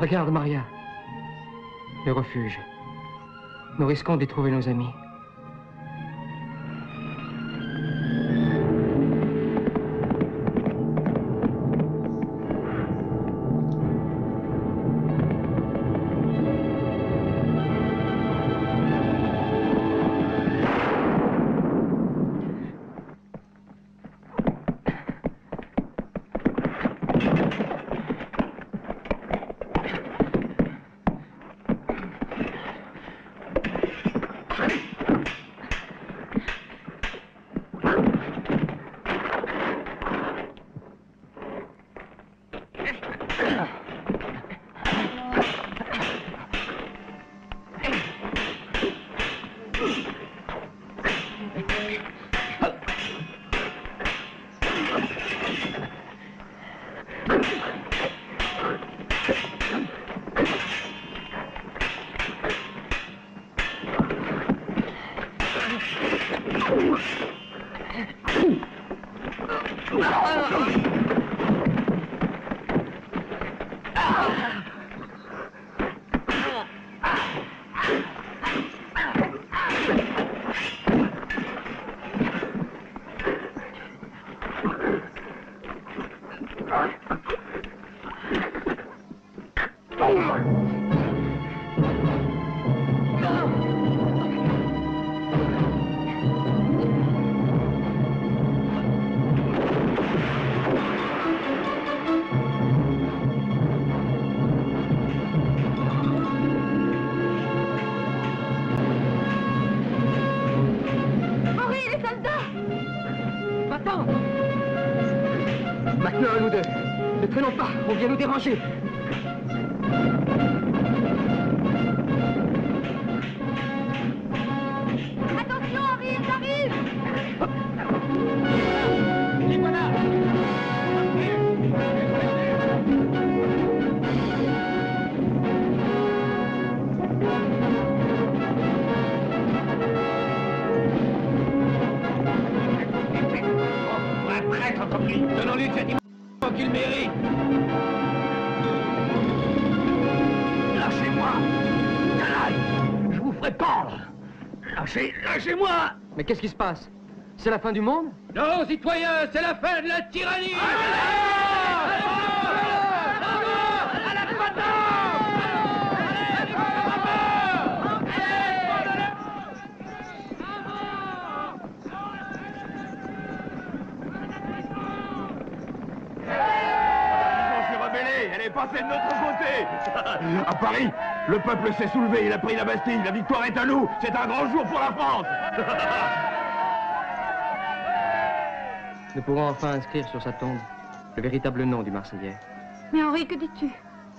Regarde, Maria. Le refuge. Nous risquons d'y trouver nos amis. Maintenant, nous deux. Ne traînons pas, on vient nous déranger. Attention, Henri, ils arrivent! Les voilà! Un traître comme lui, donnons-lui cette immense qu'il mérite. Lâchez-moi, canaille, je vous ferai pendre. Lâchez-moi. Mais qu'est-ce qui se passe? C'est la fin du monde? Non, citoyens, c'est la fin de la tyrannie. Elle est passée de notre côté. À Paris, le peuple s'est soulevé, il a pris la Bastille, la victoire est à nous, c'est un grand jour pour la France. Nous pourrons enfin inscrire sur sa tombe le véritable nom du Marseillais. Mais Henri, que dis-tu?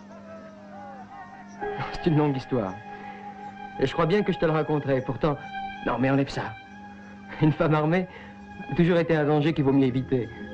C'est une longue histoire. Et je crois bien que je te le raconterai. Pourtant, non mais enlève ça. Une femme armée a toujours été un danger qu'il vaut mieux éviter.